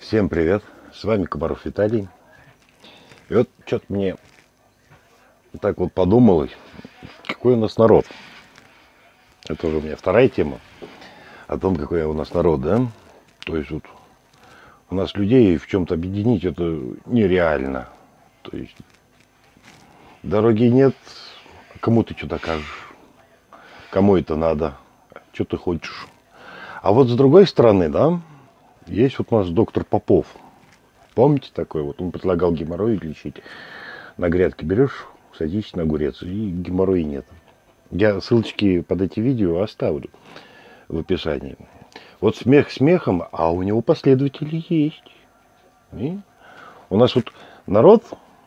Всем привет, с вами Комаров Виталий. И вот что-то мне так вот подумалось, какой у нас народ. Это уже у меня вторая тема о том, какой у нас народ, да? То есть вот у нас людей в чем-то объединить это нереально. То есть дороги нет, кому ты что докажешь, кому это надо, что ты хочешь. А вот с другой стороны, да, есть вот у нас доктор Попов. Помните такой? Вот он предлагал геморрой лечить. На грядке берешь, садись на огурец, и геморроя нет. Я ссылочки под эти видео оставлю в описании. Вот смех смехом, а у него последователи есть. И у нас вот народ,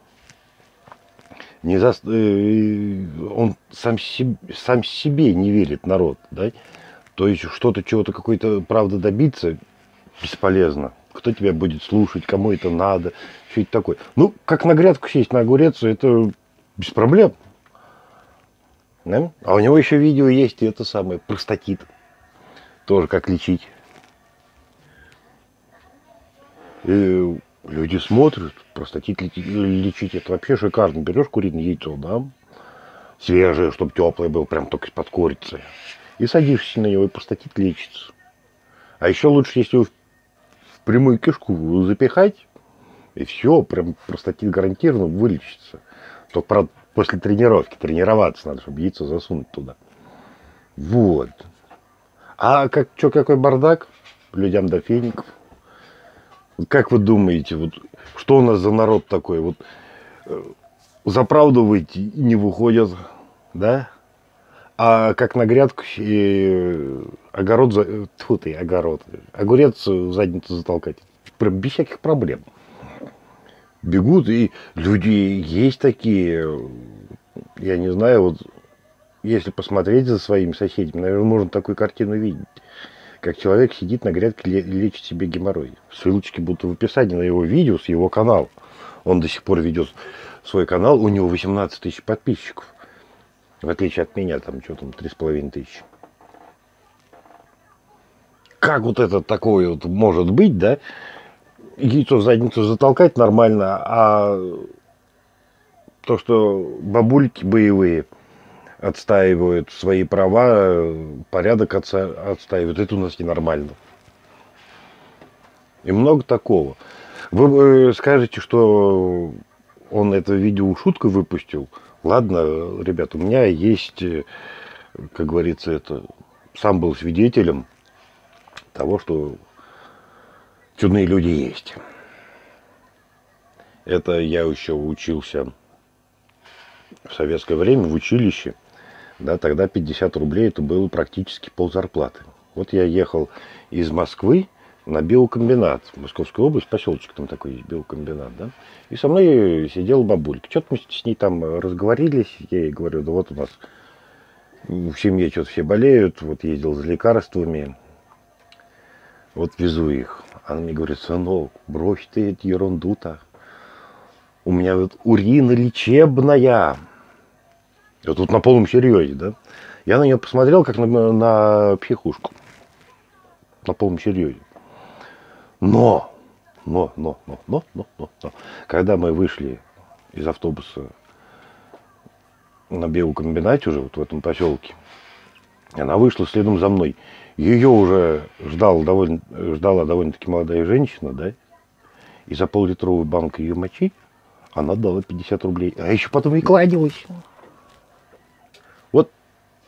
он сам себе не верит, народ. Да? То есть что-то, чего-то, какой-то правды добиться бесполезно. Кто тебя будет слушать, кому это надо, что это такое. Ну, как на грядку сесть на огурец, это без проблем. Да? А у него еще видео есть, и это самое, простатит. Тоже как лечить. И люди смотрят, простатит лечить, это вообще шикарно. Берешь куриное яйцо, да, свежее, чтобы теплое было, прям только из-под курицы. И садишься на него, и простатит лечится. А еще лучше, если его в прямую кишку запихать, и все, прям простатит гарантированно вылечится. Только, правда, после тренировки. Тренироваться надо, чтобы яйцо засунуть туда. Вот. А какой бардак? Людям до феников. Вот как вы думаете, вот что у нас за народ такой? Вот за правду выйти и не выходят, да? А как на грядку огурец в задницу затолкать. Прям без всяких проблем. Бегут, и люди есть такие, я не знаю, вот если посмотреть за своими соседями, наверное, можно такую картину видеть. Как человек сидит на грядке и лечит себе геморрой. Ссылочки будут в описании на его видео с его канала. Он до сих пор ведет свой канал, у него 18 тысяч подписчиков. В отличие от меня, там что там, 3,5 тысячи. Как вот это такое вот может быть, да? Яйцо в задницу затолкать нормально, а то, что бабульки боевые отстаивают свои права, порядок отстаивают, это у нас ненормально. И много такого. Вы скажете, что он это видео шуткой выпустил. Ладно, ребят, у меня есть, как говорится, это сам был свидетелем того, что чудные люди есть. Это я еще учился в советское время в училище. Да, тогда 50 рублей это было практически ползарплаты. Вот я ехал из Москвы на биокомбинат. Московская область, поселочек там такой есть, биокомбинат, да. И со мной сидела бабулька. Что-то мы с ней там разговорились. Я ей говорю, да вот у нас в семье что-то все болеют. Вот ездил за лекарствами. Вот везу их. Она мне говорит, сынок, брось ты эту ерунду-то. У меня вот урина лечебная. Вот тут на полном серьезе, да. Я на нее посмотрел, как на психушку. На полном серьезе. Но, когда мы вышли из автобуса на биокомбинате уже, вот в этом поселке, она вышла следом за мной. Ее уже ждала довольно-таки молодая женщина, да, и за пол-литровую банку ее мочи она дала 50 рублей. А еще потом и кланялась. Вот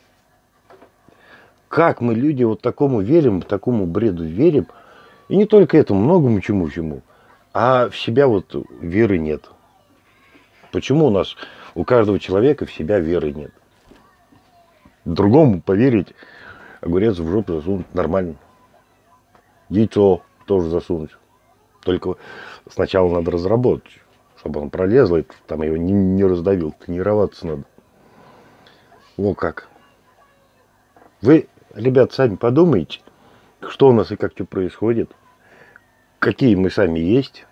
как мы, люди, вот такому верим, такому бреду верим. И не только этому, многому чему. А в себя вот веры нет. Почему у нас, у каждого человека в себя веры нет? Другому поверить, огурец в жопу засунуть нормально. Яйцо тоже засунуть. Только сначала надо разработать, чтобы он пролезло, и там его не раздавил. Тренироваться надо. О как. Вы, ребят, сами подумайте, что у нас и как что происходит. Какие мы сами есть.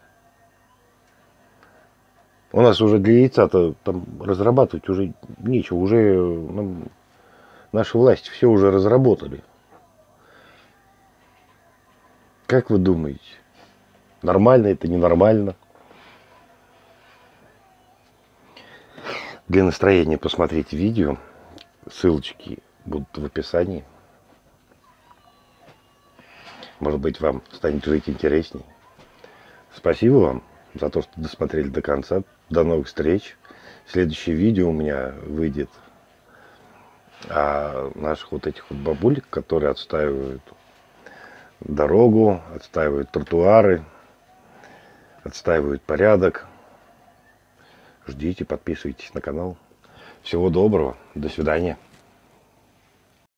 У нас уже для яйца-то там разрабатывать уже нечего. Уже наши власти все уже разработали. Как вы думаете? Нормально это, ненормально. Для настроения посмотрите видео. Ссылочки будут в описании. Может быть, вам станет жить интересней. Спасибо вам за то, что досмотрели до конца. До новых встреч. Следующее видео у меня выйдет о наших вот этих вот бабулек, которые отстаивают дорогу, отстаивают тротуары, отстаивают порядок. Ждите, подписывайтесь на канал. Всего доброго. До свидания.